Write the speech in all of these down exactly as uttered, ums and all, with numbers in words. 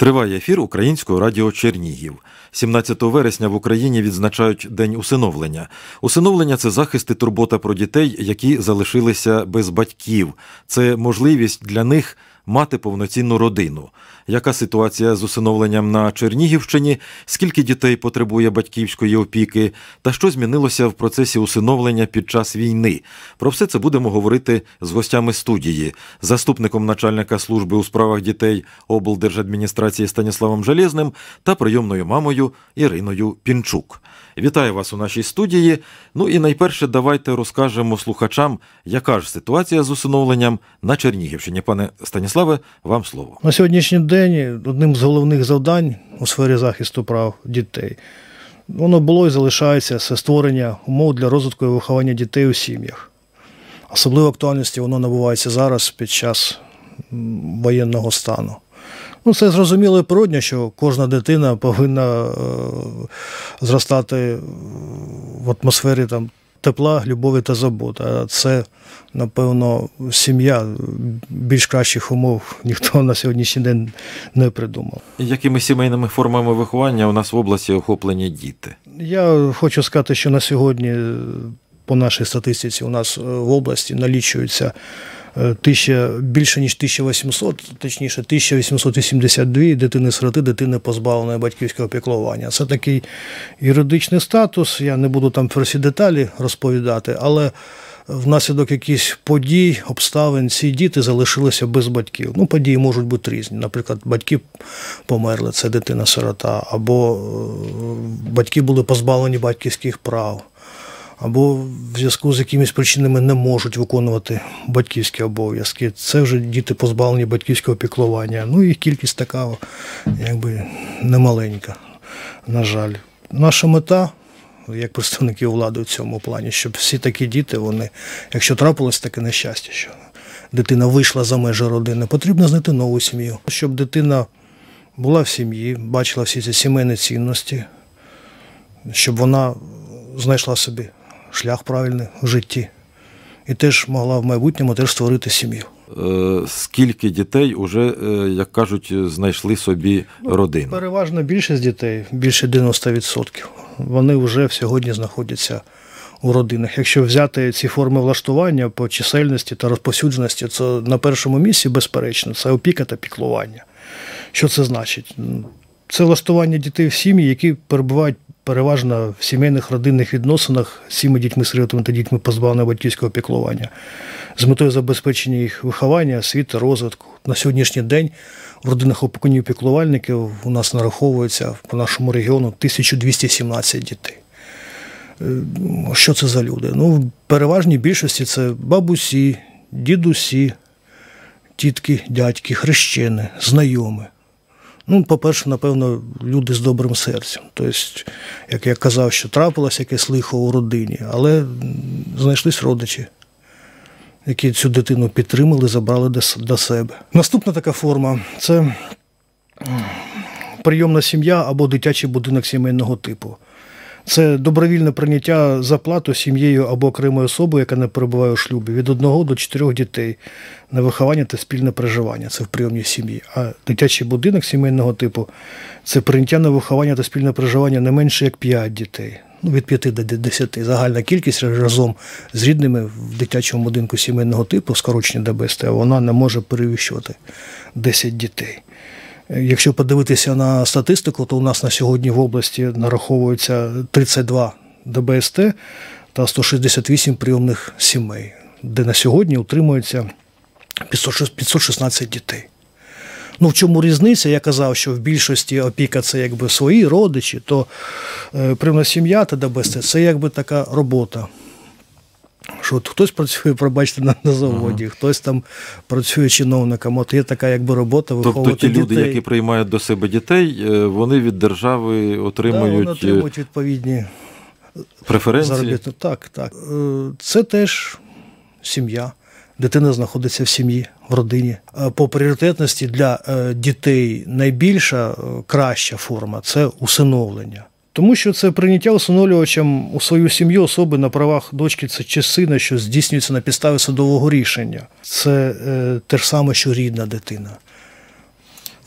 Триває ефір Українського радіо Чернігів. сімнадцятого вересня в Україні відзначають День усиновлення. Усиновлення – це захист і турбота про дітей, які залишилися без батьків. Це можливість для них мати повноцінну родину. Яка ситуація з усиновленням на Чернігівщині, скільки дітей потребує батьківської опіки, та що змінилося в процесі усиновлення під час війни? Про все це будемо говорити з гостями студії, заступником начальника служби у справах дітей облдержадміністрації Станіславом Железним та прийомною мамою Іриною Пінчук. Вітаю вас у нашій студії. Ну і найперше давайте розкажемо слухачам, яка ж ситуація з усиновленням на Чернігівщині. Пане Станіславе, вам слово. На сьогоднішній день одним з головних завдань у сфері захисту прав дітей воно було і залишається це створення умов для розвитку і виховання дітей у сім'ях. Особливо актуальності воно набувається зараз під час воєнного стану. Ну, це зрозуміло і природно, що кожна дитина повинна е, зростати в атмосфері там, тепла, любові та заботи. А це, напевно, сім'я більш кращих умов ніхто на сьогоднішній день не придумав. Якими сімейними формами виховання у нас в області охоплені діти? Я хочу сказати, що на сьогодні по нашій статистиці у нас в області налічується Тисяча, більше ніж тисяча вісімсот, точніше тисяча вісімсот вісімдесят дві дитини-сироти, дитини позбавленої батьківського піклування. Це такий юридичний статус, я не буду там про всі деталі розповідати, але внаслідок якихось подій, обставин ці діти залишилися без батьків. Ну, події можуть бути різні. Наприклад, батьки померли, це дитина-сирота, або батьки були позбавлені батьківських прав, або в зв'язку з якимись причинами не можуть виконувати батьківські обов'язки. Це вже діти позбавлені батьківського піклування. Ну і кількість така, якби, немаленька, на жаль. Наша мета, як представників влади в цьому плані, щоб всі такі діти, вони, якщо трапилось таке нещастя, що дитина вийшла за межі родини, потрібно знайти нову сім'ю. Щоб дитина була в сім'ї, бачила всі ці сімейні цінності, щоб вона знайшла собі шлях правильний в житті. І теж могла в майбутньому теж створити сім'ю. Е, скільки дітей вже, як кажуть, знайшли собі родину? Ну, переважно більшість дітей, більше дев'яносто відсотків, вони вже сьогодні знаходяться у родинах. Якщо взяти ці форми влаштування по чисельності та розповсюдженості, то на першому місці, безперечно, це опіка та піклування. Що це значить? Це влаштування дітей в сім'ї, які перебувають переважно в сімейних родинних відносинах з цими дітьми-сиротами та дітьми позбавленого батьківського піклування, з метою забезпечення їх виховання, освіти, розвитку. На сьогоднішній день в родинах опікунів-піклувальників у нас нараховується по нашому регіону тисяча двісті сімнадцять дітей. Що це за люди? Ну, в переважній більшості це бабусі, дідусі, тітки, дядьки, хрещени, знайомі. Ну, по-перше, напевно, люди з добрим серцем. Тобто, як я казав, що трапилося якесь лихо у родині, але знайшлись родичі, які цю дитину підтримали, забрали до себе. Наступна така форма – це прийомна сім'я або дитячий будинок сімейного типу. Це добровільне прийняття за плату сім'єю або окремою особою, яка не перебуває у шлюбі, від одного до чотирьох дітей на виховання та спільне проживання. Це в прийомній сім'ї. А дитячий будинок сімейного типу – це прийняття на виховання та спільне проживання не менше як п'ять дітей. Ну, від п'яти до десяти. Загальна кількість разом з рідними в дитячому будинку сімейного типу, скорочення ді бе ес те, вона не може перевищувати десять дітей. Якщо подивитися на статистику, то у нас на сьогодні в області нараховується тридцять два ді бе ес те та сто шістдесят вісім прийомних сімей, де на сьогодні утримується п'ятсот шістнадцять дітей. Ну, в чому різниця? Я казав, що в більшості опіка – це якби свої родичі, то е, прийомна сім'я та ді бе ес те – це якби така робота. Що от хтось працює, пробачте, на, на заводі, ага. Хтось там працює чиновником. От є така якби робота виховувати дітей. Тобто ті люди, дітей. які приймають до себе дітей, вони від держави отримують, да, вони отримують відповідні преференції? Заробітні. Так, так. Це теж сім'я. Дитина знаходиться в сім'ї, в родині. По пріоритетності для дітей найбільша, краща форма – це усиновлення. Тому що це прийняття усиновлювачем у свою сім'ю особи на правах дочки чи сина, що здійснюється на підставі судового рішення. Це е, те ж саме, що рідна дитина.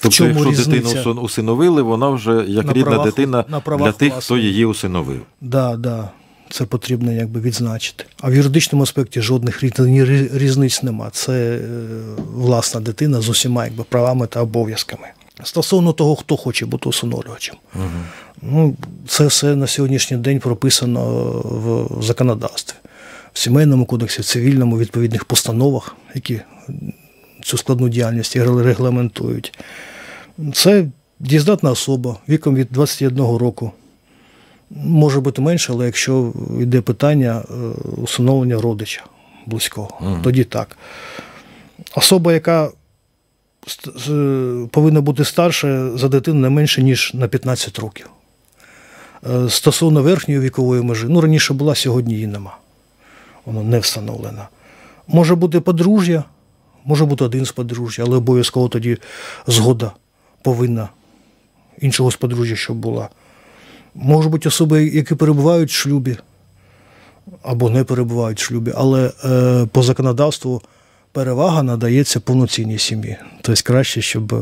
Тобто, чому якщо різниця? дитину усин- усиновили, вона вже як На рідна правах- дитина на правах для тих, хто власної. її усиновив. Да, да, це потрібно якби відзначити. А в юридичному аспекті жодних рі- ні рі- різниць нема. Це е, власна дитина з усіма якби правами та обов'язками. Стосовно того, хто хоче бути усиновлювачем. Угу. Ну, це все на сьогоднішній день прописано в законодавстві. В Сімейному кодексі, в цивільному, відповідних постановах, які цю складну діяльність регламентують. Це дієздатна особа віком від двадцяти одного року. Може бути менше, але якщо йде питання е, усиновлення родича близького, Мгм. тоді так. Особа, яка ст- з- повинна бути старша за дитину не менше, ніж на п'ятнадцять років. Е, Стосовно верхньої вікової межі, ну раніше була, сьогодні її нема. Воно не встановлено. Може бути подружжя, може бути один з подружжя, але обов'язково тоді згода повинна іншого з подружжя, щоб була. Можуть бути особи, які перебувають в шлюбі, або не перебувають в шлюбі, але е, по законодавству перевага надається повноцінній сім'ї. Тобто краще, щоб е,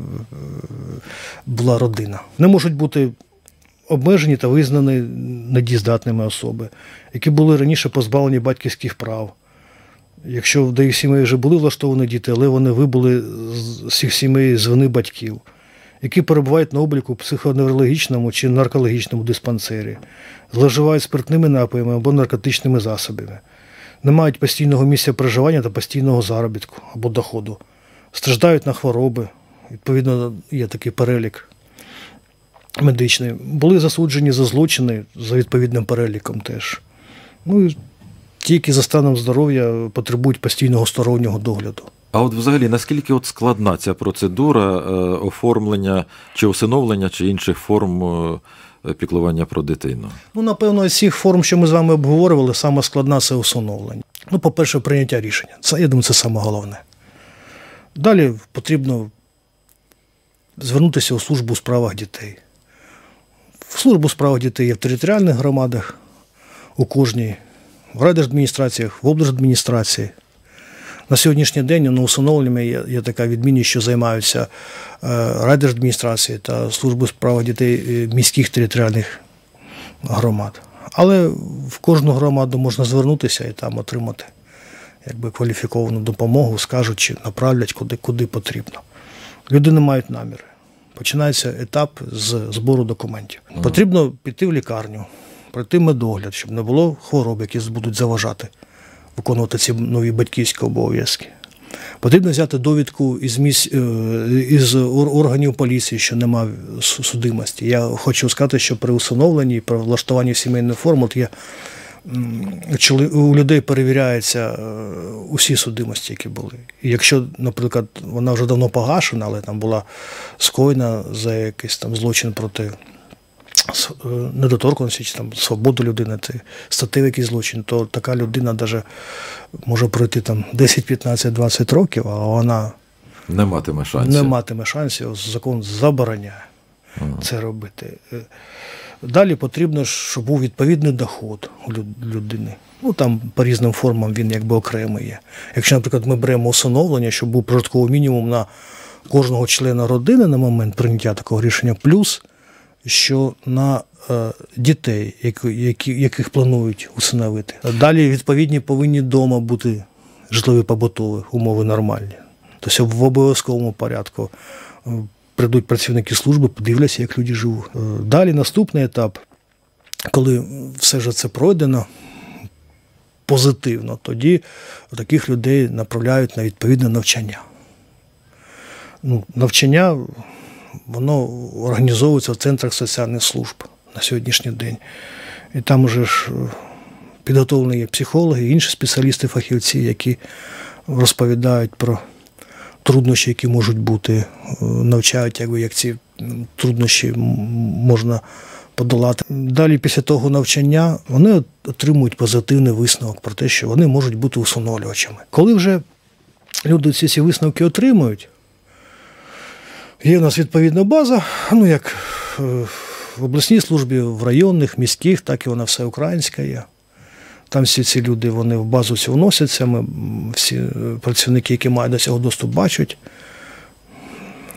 була родина. Не можуть бути обмежені та визнані недієздатними особи, які були раніше позбавлені батьківських прав. Якщо в деяких сімей вже були влаштовані діти, але вони вибули з цих сімей з вини батьків, які перебувають на обліку в психоневрологічному чи наркологічному диспансері, зловживають спиртними напоями або наркотичними засобами, не мають постійного місця проживання та постійного заробітку або доходу, страждають на хвороби, відповідно є такий перелік медичний, були засуджені за злочини за відповідним переліком теж. Ну і ті, які за станом здоров'я потребують постійного стороннього догляду. А от взагалі, наскільки от складна ця процедура е, оформлення чи усиновлення, чи інших форм е, піклування про дитину? Ну, напевно, з цих форм, що ми з вами обговорювали, саме складна – це усиновлення. Ну, по-перше, прийняття рішення. Це, я думаю, це саме головне. Далі потрібно звернутися у службу у справах дітей. В службу у справах дітей є в територіальних громадах, у кожній, в райдержадміністраціях, в облдержадміністрації. На сьогоднішній день ну, усиновленнями є, є така відмінність, що займаються е, райдержадміністрації та служби у справах дітей е, міських територіальних громад. Але в кожну громаду можна звернутися і там отримати якби, кваліфіковану допомогу, скажуть, чи направлять куди, куди потрібно. Люди не мають наміри. Починається етап з збору документів. Ага. Потрібно піти в лікарню, пройти медогляд, щоб не було хвороб, які будуть заважати виконувати ці нові батьківські обов'язки. Потрібно взяти довідку із, місць, із органів поліції, що немає судимості. Я хочу сказати, що при усиновленні, при влаштуванні в сімейну форму є, у людей перевіряються усі судимості, які були. І якщо, наприклад, вона вже давно погашена, але там була скоєна за якийсь там злочин проти недоторканості чи там свободу людини, це статевий якийсь злочин, то така людина навіть може пройти там десять, п'ятнадцять, двадцять років, а вона Не матиме шансів. не матиме шансів, закон забороняє Ага. це робити. Далі потрібно, щоб був відповідний доход у людини. Ну, там по різним формам він якби окремий є. Якщо, наприклад, ми беремо усиновлення, щоб був прожитковий мінімум на кожного члена родини на момент прийняття такого рішення, плюс, що на е, дітей, які, які, яких планують усиновити. Далі, відповідні, повинні вдома бути житлові побутові умови нормальні. Тобто в обов'язковому порядку е, прийдуть працівники служби, подивляться, як люди живуть. Е, далі наступний етап, коли все ж це пройдено позитивно, тоді таких людей направляють на відповідне навчання. Ну, навчання воно організовується в центрах соціальних служб на сьогоднішній день. І там вже ж підготовлені є психологи, інші спеціалісти, фахівці, які розповідають про труднощі, які можуть бути, навчають, якби, як ці труднощі можна подолати. Далі, після того навчання, вони отримують позитивний висновок про те, що вони можуть бути усиновлювачами. Коли вже люди ці, ці висновки отримують, є у нас відповідна база, ну як в обласній службі, в районних, міських, так і вона всеукраїнська є. Там всі ці люди, вони в базу цю вносяться, ми всі працівники, які мають до цього доступ, бачать,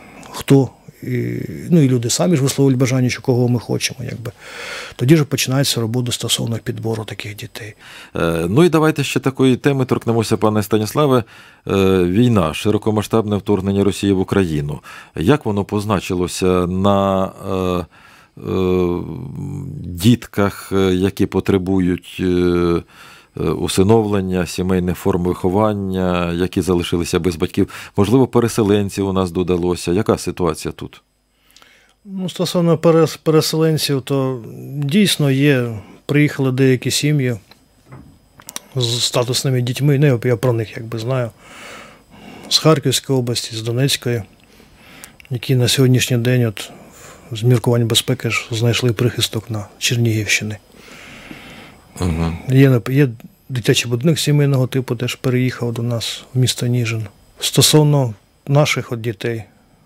хто, і, ну і люди самі ж висловлюють бажання, що кого ми хочемо. Якби. Тоді ж починається робота стосовно підбору таких дітей. Е, ну і давайте ще такої теми торкнемося, пане Станіславе. Е, війна, широкомасштабне вторгнення Росії в Україну. Як воно позначилося на е, е, дітках, які потребують е, усиновлення, сімейних форм виховання, які залишилися без батьків? Можливо, переселенців у нас додалося. Яка ситуація тут? Ну, стосовно перес- переселенців, то дійсно є, приїхали деякі сім'ї з статусними дітьми, ну, я про них якби знаю, з Харківської області, з Донецької, які на сьогоднішній день от, з міркувань безпеки ж знайшли прихисток на Чернігівщині. Угу. Є, є дитячий будинок сімейного типу, теж переїхав до нас в місто Ніжин. Стосовно наших от дітей,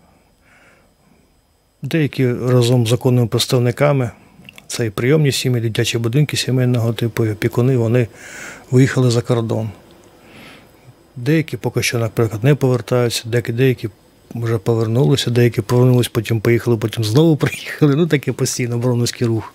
деякі разом з законними представниками, це і прийомні сім'ї, дитячі будинки сімейного типу, і опікуни, вони виїхали за кордон. Деякі поки що, наприклад, не повертаються, деякі, деякі вже повернулися, деякі повернулися, потім поїхали, потім знову приїхали. Ну, таке постійно броунівський рух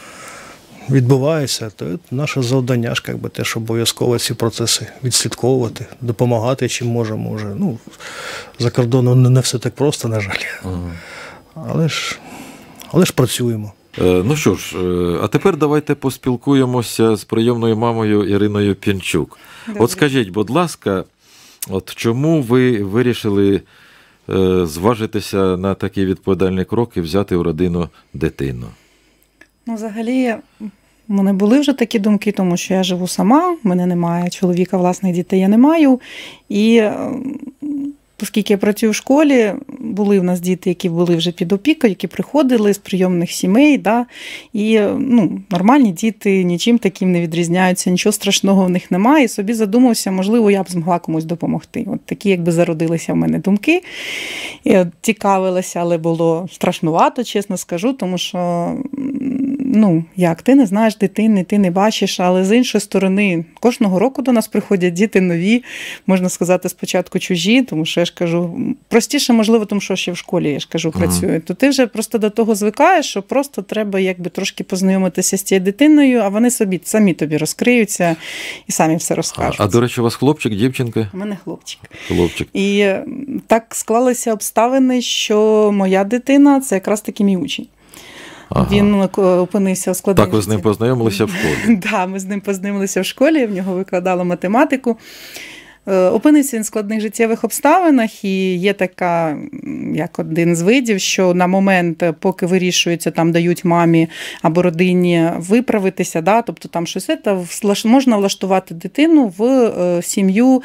відбувається. То наше завдання ж, якби, теж обов'язково ці процеси відслідковувати, допомагати, чим можемо вже. Ну, за кордоном не все так просто, на жаль. Угу. Але ж, але ж працюємо. Ну що ж, а тепер давайте поспілкуємося з прийомною мамою Іриною Пінчук. Добре. От скажіть, будь ласка, от чому ви вирішили е, зважитися на такий відповідальний крок і взяти в родину дитину? Ну, взагалі, в мене були вже такі думки, тому що я живу сама, в мене немає чоловіка, власних дітей я не маю. І оскільки я працюю в школі, були в нас діти, які були вже під опікою, які приходили з прийомних сімей, да, і ну, нормальні діти нічим таким не відрізняються, нічого страшного в них немає. І собі задумався, можливо, я б змогла комусь допомогти. От такі, якби зародилися в мене думки. Я цікавилася, але було страшнувато, чесно скажу, тому що, ну, як, ти не знаєш дитини, ти не бачиш, але з іншої сторони, кожного року до нас приходять діти нові, можна сказати, спочатку чужі, тому що я ж кажу, простіше, можливо, тому що ще в школі, я ж кажу, працюю, ага. То ти вже просто до того звикаєш, що просто треба якби трошки познайомитися з цією дитиною, а вони собі, самі тобі розкриються і самі все розкажуть. А, а до речі, у вас хлопчик, дівчинка? У мене хлопчик. Хлопчик. І так склалися обставини, що моя дитина – це якраз таки мій учень. Ага. Він опинився в складних... Так, ви з ним познайомилися в школі? Так, да, ми з ним познайомилися в школі, я в нього викладала математику. Опинився він в складних життєвих обставинах, і є така, як один з видів, що на момент, поки вирішується, там дають мамі або родині виправитися, да, тобто там щось, це, можна влаштувати дитину в сім'ю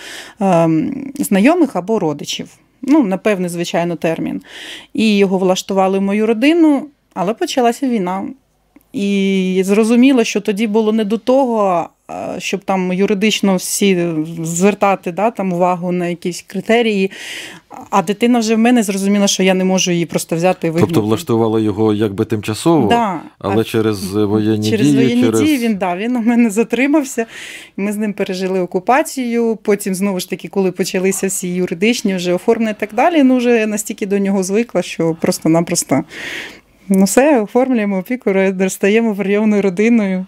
знайомих або родичів. Ну, на певний, звичайно, термін. І його влаштували в мою родину, але почалася війна. І зрозуміло, що тоді було не до того, щоб там юридично всі звертати, да, там увагу на якісь критерії, а дитина вже в мене зрозуміла, що я не можу її просто взяти і вигнати. Тобто влаштувала його якби тимчасово, да, але через воєнні через дії? Через воєнні через... дії він, да, він у мене затримався, ми з ним пережили окупацію, потім знову ж таки, коли почалися всі юридичні вже оформлення і так далі, ну вже настільки до нього звикла, що просто-напросто ну все, оформлюємо опіку, стаємо прийомною родиною.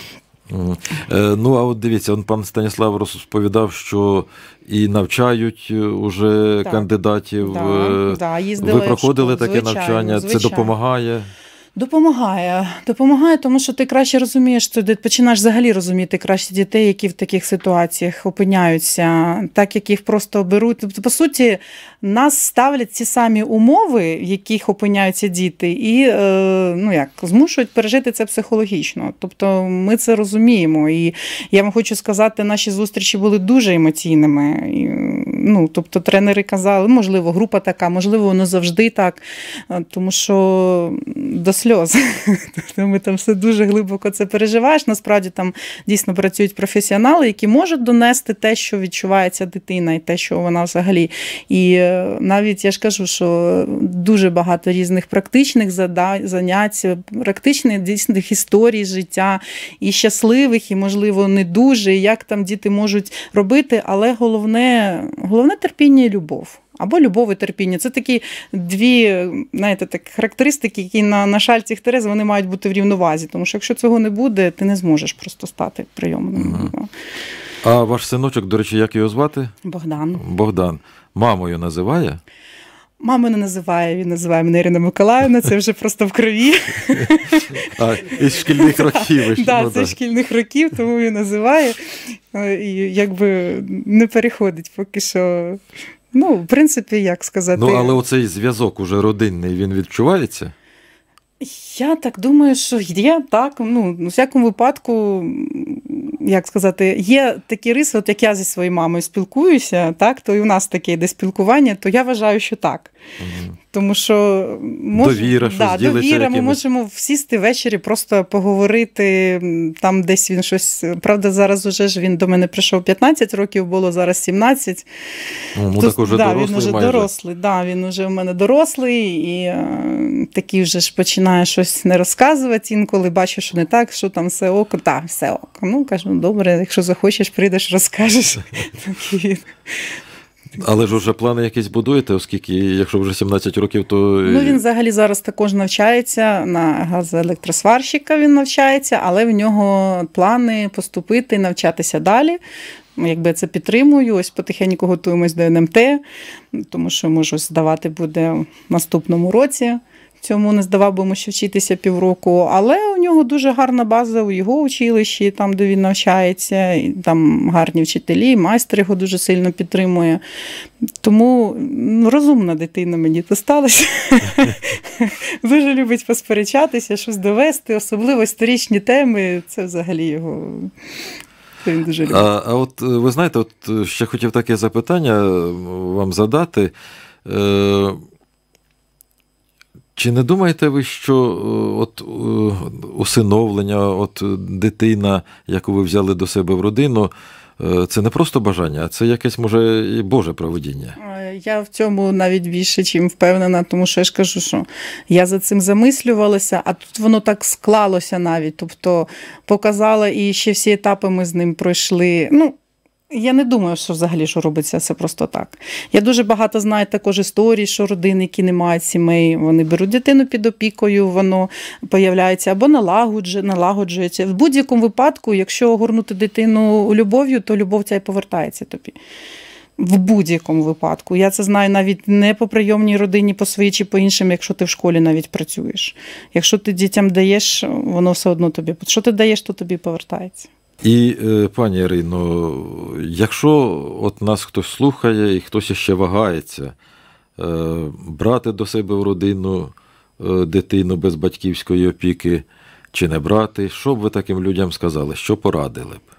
Ну, а от дивіться, он пан Станіслав розповідав, що і навчають уже так, кандидатів. Да, да, ви проходили таке звичайно, навчання, звичайно. Це допомагає? Допомагає. Допомагає, тому що ти краще розумієш, ти починаєш взагалі розуміти краще дітей, які в таких ситуаціях опиняються, так як їх просто беруть. Тобто, по суті, нас ставлять ці самі умови, в яких опиняються діти, і ну як, змушують пережити це психологічно. Тобто ми це розуміємо. І я вам хочу сказати, наші зустрічі були дуже емоційними. І, ну, тобто тренери казали, можливо, група така, можливо, воно завжди так, тому що до сльоз. Ми там все дуже глибоко це переживаєш. Насправді там дійсно працюють професіонали, які можуть донести те, що відчувається дитина, і те, що вона взагалі. І навіть я ж кажу, що дуже багато різних практичних занять, практичних дійсних історій життя, і щасливих, і, можливо, не дуже, і як там діти можуть робити, але головне, головне терпіння і любов. або любов і терпіння. Це такі дві, знаєте, так, характеристики, які на, на шальці Терези, вони мають бути в рівновазі. Тому що якщо цього не буде, ти не зможеш просто стати прийомним. Угу. А ваш синочок, до речі, як його звати? Богдан. Богдан. Мамою називає? Маму не називає, він називає мене Ірина Миколаївна, це вже просто в крові. А, із шкільних років. Так, да, це з шкільних років, тому він називає. І якби не переходить поки що. Ну, в принципі, як сказати. Ну, але оцей зв'язок уже родинний, він відчувається? Я так думаю, що є, так, ну, у всякому випадку, як сказати, є такі риси, от як я зі своєю мамою спілкуюся, так, то і у нас таке йде спілкування, то я вважаю, що так. Угу. Тому що мож... довіра, що да, зділиться довіра, якимось... ми можемо сісти ввечері, просто поговорити, там десь він щось, правда, зараз уже ж він до мене прийшов п'ятнадцять років, було зараз сімнадцять. Ну, так уже да, дорослий він уже майже. дорослий, да, він уже в мене дорослий, і е, такий вже ж починає щось не розказувати, інколи бачу, що не так, що там все ок, так, все ок. Ну, кажу, ну, добре, якщо захочеш, прийдеш, розкажеш. Такий. Але ж уже плани якісь будуєте, оскільки, якщо вже сімнадцять років, то... Ну, він взагалі зараз також навчається, на газоелектросварщика він навчається, але в нього плани поступити, навчатися далі. Якби я це підтримую, ось потихеньку готуємось до ен ем те, тому що, може, здавати буде в наступному році. Цьому не здавав, бо ми ще вчитися півроку, але у нього дуже гарна база у його училищі, там, де він навчається, і там гарні вчителі, майстер його дуже сильно підтримує. Тому ну, розумна дитина мені досталася. Дуже любить посперечатися, щось довести, особливо історичні теми, це взагалі його... Він дуже любить. А, а от ви знаєте, от ще хотів таке запитання вам задати. Е, Чи не думаєте ви, що от усиновлення, от дитина, яку ви взяли до себе в родину, це не просто бажання, а це якесь, може, і Боже провидіння? Я в цьому навіть більше, чим впевнена, тому що я ж кажу, що я за цим замислювалася, а тут воно так склалося навіть, тобто показала, і ще всі етапи ми з ним пройшли, ну, я не думаю, що взагалі, що робиться це просто так. Я дуже багато знаю також історій, що родини, які не мають сімей, вони беруть дитину під опікою, воно появляється або налагоджується. В будь-якому випадку, якщо огорнути дитину любов'ю, то любов ця й повертається тобі. В будь-якому випадку. Я це знаю навіть не по прийомній родині, по своїй чи по іншим, якщо ти в школі навіть працюєш. Якщо ти дітям даєш, воно все одно тобі. Що ти даєш, то тобі повертається. І, пані Ірино, якщо от нас хтось слухає і хтось ще вагається, брати до себе в родину дитину без батьківської опіки чи не брати, що б ви таким людям сказали, що порадили б?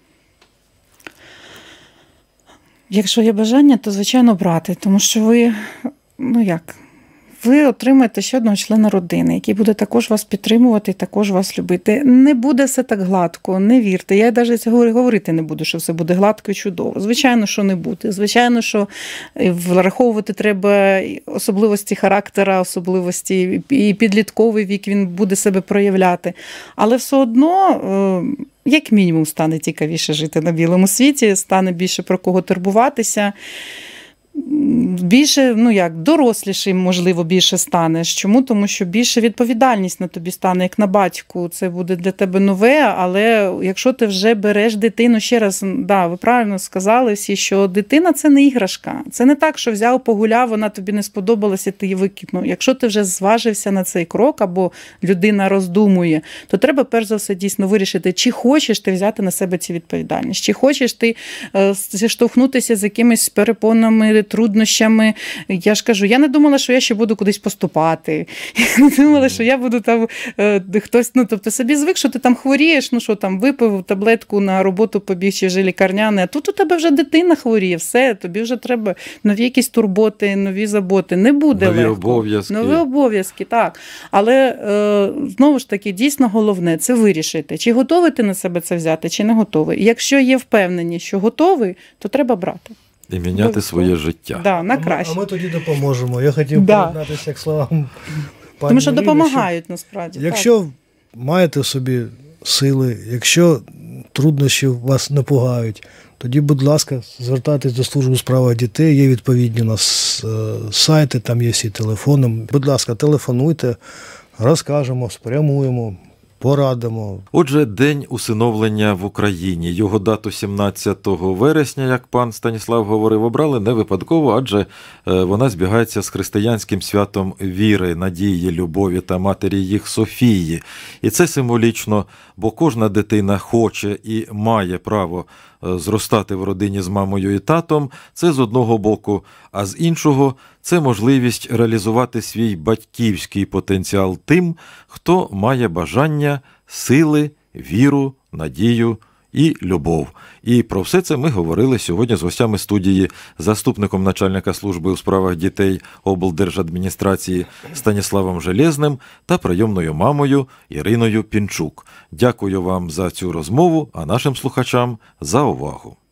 Якщо є бажання, то, звичайно, брати, тому що ви, ну як, ви отримаєте ще одного члена родини, який буде також вас підтримувати і також вас любити. Не буде все так гладко, не вірте. Я навіть цього говорити не буду, що все буде гладко і чудово. Звичайно, що не буде. Звичайно, що враховувати треба особливості характера, особливості і підлітковий вік, він буде себе проявляти. Але все одно... як мінімум, стане цікавіше жити на білому світі, стане більше про кого турбуватися. Більше, ну як, дорослішим, можливо, більше станеш. Чому? Тому що більше відповідальність на тобі стане, як на батьку. Це буде для тебе нове, але якщо ти вже береш дитину, ще раз, да, ви правильно сказали всі, що дитина – це не іграшка. Це не так, що взяв, погуляв, вона тобі не сподобалася, ти її викинув. Якщо ти вже зважився на цей крок, або людина роздумує, то треба, перш за все, дійсно вирішити, чи хочеш ти взяти на себе цю відповідальність, чи хочеш ти е, зіштовхнутися з якимись перепонами, труднощами. Я ж кажу, я не думала, що я ще буду кудись поступати. Я не думала, що я буду там е, хтось, ну, тобто собі звик, що ти там хворієш, ну що там, випив таблетку, на роботу побіг, чи вже лікарняне, а тут у тебе вже дитина хворіє, все, тобі вже треба нові якісь турботи, нові заботи. Не буде нові легко. обов'язки. Нові обов'язки, так. Але, е, знову ж таки, дійсно головне – це вирішити, чи готовий ти на себе це взяти, чи не готовий. Якщо є впевненість, що готовий, то треба брати. І міняти своє життя. Да, на краще. А ми, а ми тоді допоможемо. Я хотів да. приєднатися к словам пані Тому що Ірини, допомагають, насправді. Якщо так. маєте в собі сили, якщо труднощі вас не пугають, тоді, будь ласка, звертайтесь до служби у справах дітей, є відповідні у нас е, сайти, там є всі телефони. Будь ласка, телефонуйте, розкажемо, спрямуємо, порадимо. Отже, День усиновлення в Україні. Його дату сімнадцятого вересня, як пан Станіслав говорив, обрали не випадково, адже вона збігається з християнським святом віри, надії, любові та матері їх Софії. І це символічно, бо кожна дитина хоче і має право зростати в родині з мамою і татом, це з одного боку, а з іншого – це можливість реалізувати свій батьківський потенціал тим, хто має бажання, сили, віру, надію і любов. І про все це ми говорили сьогодні з гостями студії, заступником начальника служби у справах дітей облдержадміністрації Станіславом Железним та прийомною мамою Іриною Пінчук. Дякую вам за цю розмову, а нашим слухачам – за увагу.